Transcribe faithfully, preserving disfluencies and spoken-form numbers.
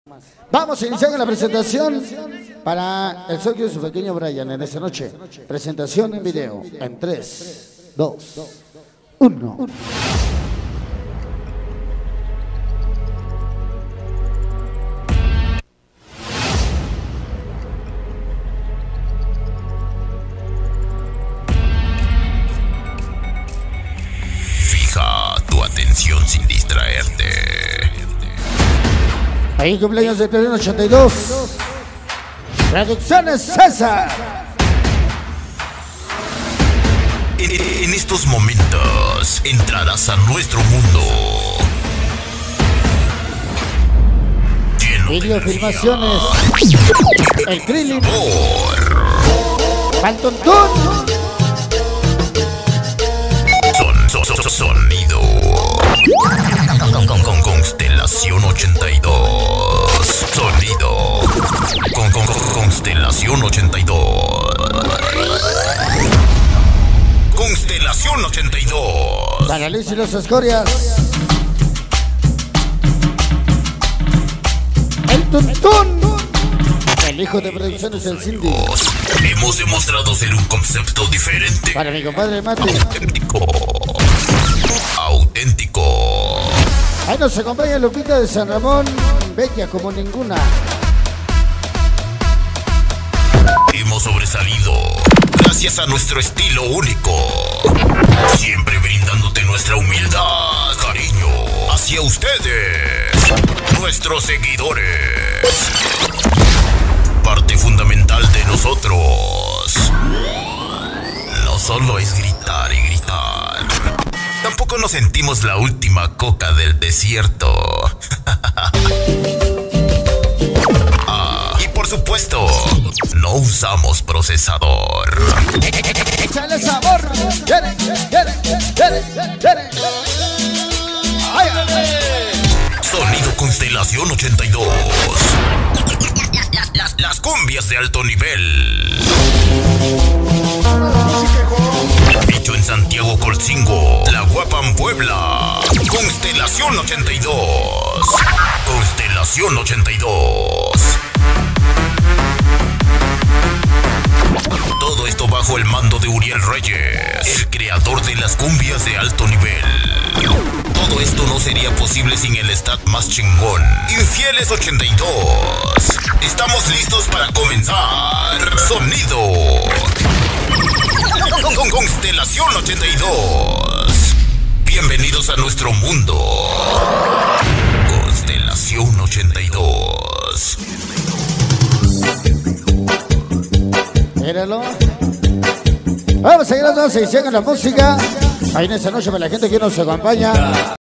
Vamos a iniciar con la presentación para el socio de su pequeño Brian en esta noche. Presentación en video en tres, dos, uno. Fija tu atención sin distraerte. Ahí cumpleaños de Pleno ochenta y dos. Producciones César. En, en estos momentos entrarás a nuestro mundo. Lleno Videofilmaciones. El Krillin. Por Pantontón. son, son, son- sonido. Con, con, con Constelación ochenta y dos. Sonido. Con, con, con Constelación ochenta y dos. Constelación ochenta y dos. Para Liz y los Escorias. El Tuntún. El hijo de producciones El Cindy. Hemos demostrado ser un concepto diferente. Para mi compadre Mati. Auténtico. Auténtico. Ahí nos acompaña Lupita de San Ramón. Bella como ninguna. Hemos sobresalido gracias a nuestro estilo único. Siempre brindándote nuestra humildad, cariño, hacia ustedes, nuestros seguidores. Parte fundamental de nosotros. No solo es gritar y gritar. Tampoco nos sentimos la última coca del desierto. Ah, y por supuesto, no usamos procesador. ¡Échale sabor! ¡Quiere, quiere, quiere, quiere! ¡Ay, ay! Sonido Constelación ochenta y dos. Las, las, las, las cumbias de alto nivel. Dicho en Santiago Colcingo, La Guapan Puebla. Constelación ochenta y dos. Constelación ochenta y dos. Todo esto bajo el mando de Uriel Reyes, el creador de las cumbias de alto nivel. Todo esto no sería posible sin el stat más chingón, Infieles ochenta y dos. Estamos listos para comenzar. Sonido con, con Constelación ochenta y dos. Bienvenidos a nuestro mundo. Constelación ochenta y dos. Míralo. Vamos a ir a la sección con la música. Ahí en esta noche para la gente que nos acompaña.